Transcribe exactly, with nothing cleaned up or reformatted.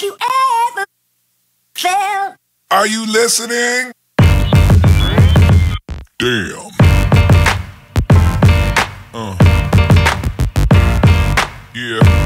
you ever felt? Are you listening? Damn. Uh. Yeah.